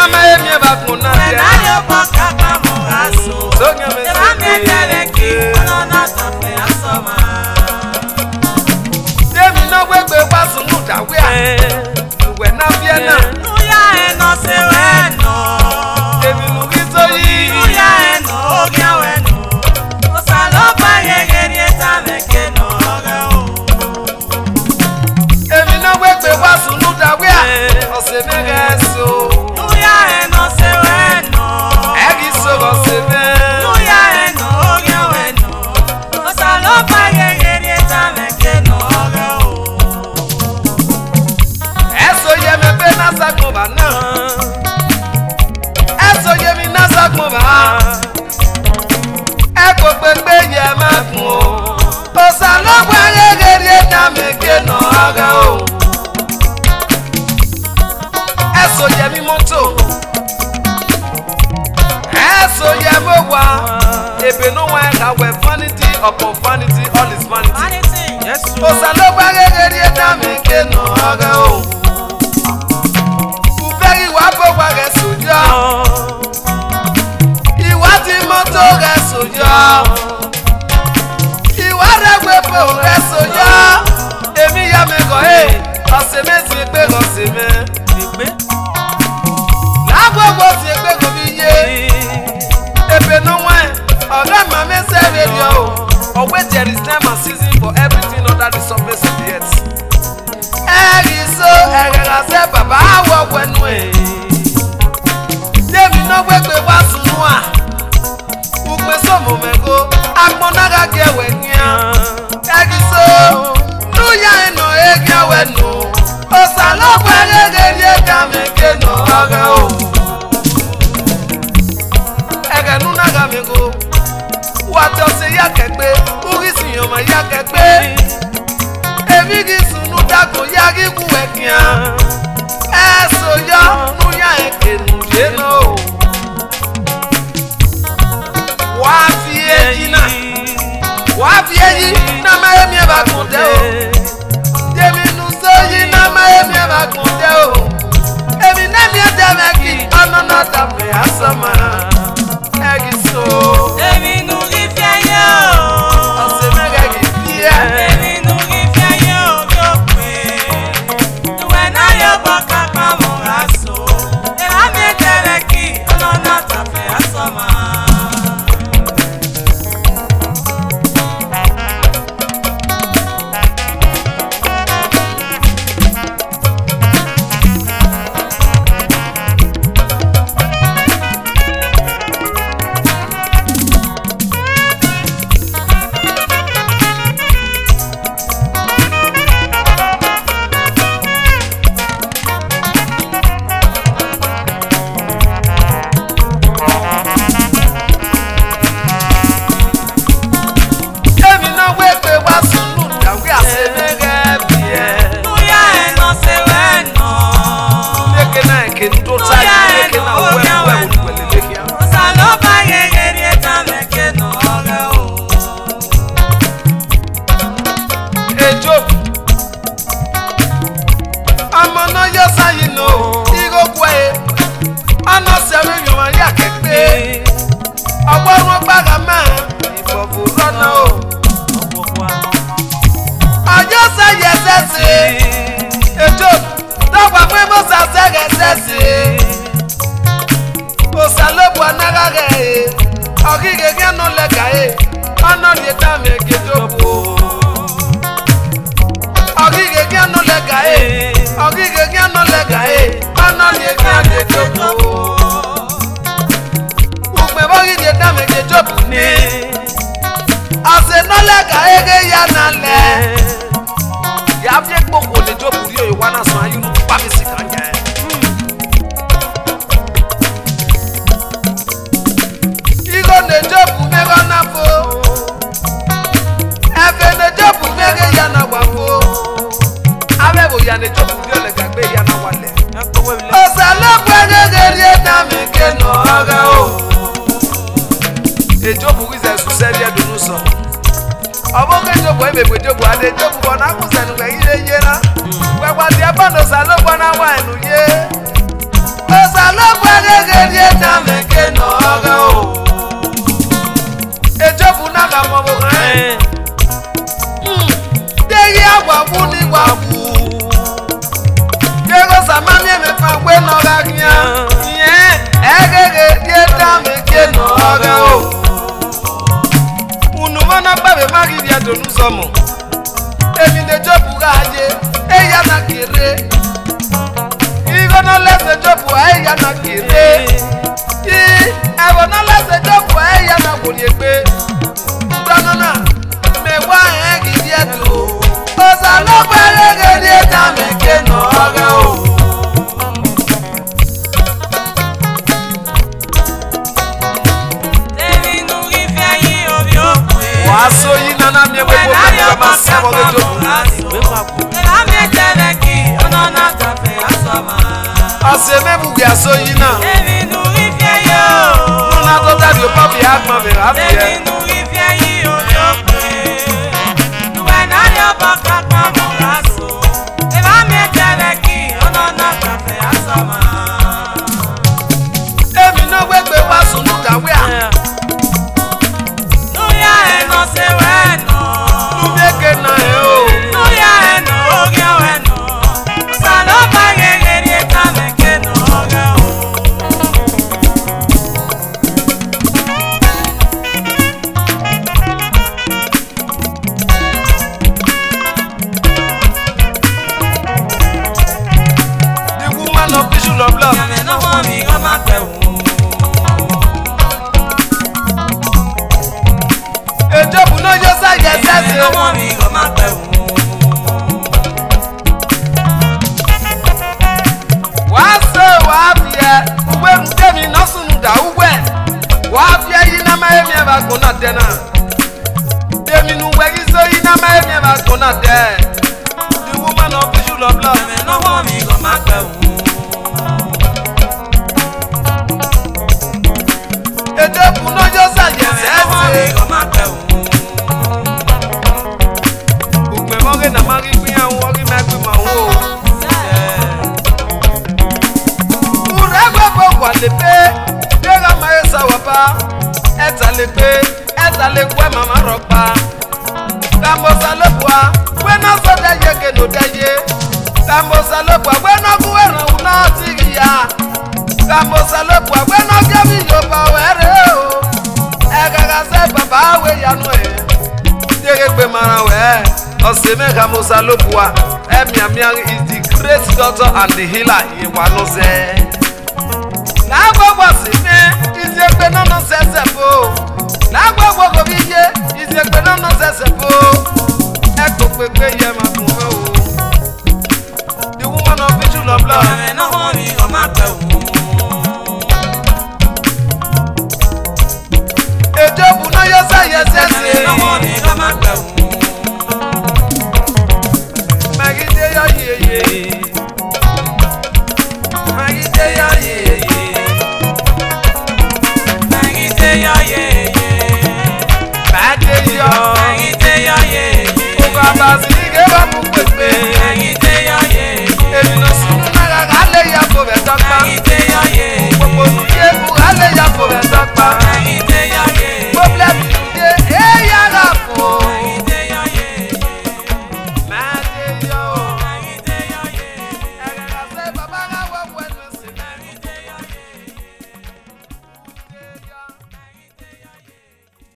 Upon vanity, all is vanity. Yes, oh, Saloba, no, oh. Very wapo wage soja. Iwati moto ge soja. Iware wepo ge soja. Emi ya me go oseme ti pe go seme. Na gbogbo ti pe go biye. Ebe no wan, oga ma me se radio. Always there is time and season for everything under the surface of the earth. So I say, Papa, I walk when we. Demi no we was noa. Ukwe so momego. Akmonaga ge wenya. So no ya no egya wenu. O salo kwege ge kameke no aga o. Ega nuna gamego. What else ya kekbe? Ugisi yoma ya kekbe. Evigi sunu dago yagi kuwekia. Eso ya nuya ekenu jeno. Wafi eji na maemi eba kunde o. Jemi nusoji na maemi eba kunde o. Emi nemi edemeki anona tape asama. Egiso. Emi nugi fiayo. Osemega gifia. Emi nugi fiayo jokwe. Nuwena yo boka kwa moraso. Emi edemeki anona tape asama. Vbuasoyi nana mi ewe bo ka ma sabo le jobu. Ase me Vbuasoyi na. Na to da di o pa bi agma me ra bi e. Emi no gbegbe wa sunu kawe a. The woman of visual of love. Emiamiang is the great doctor and the healer in Wanose. Is the Benin Sesebo. Is the Benin Sesebo. The woman of visual of love. Yes.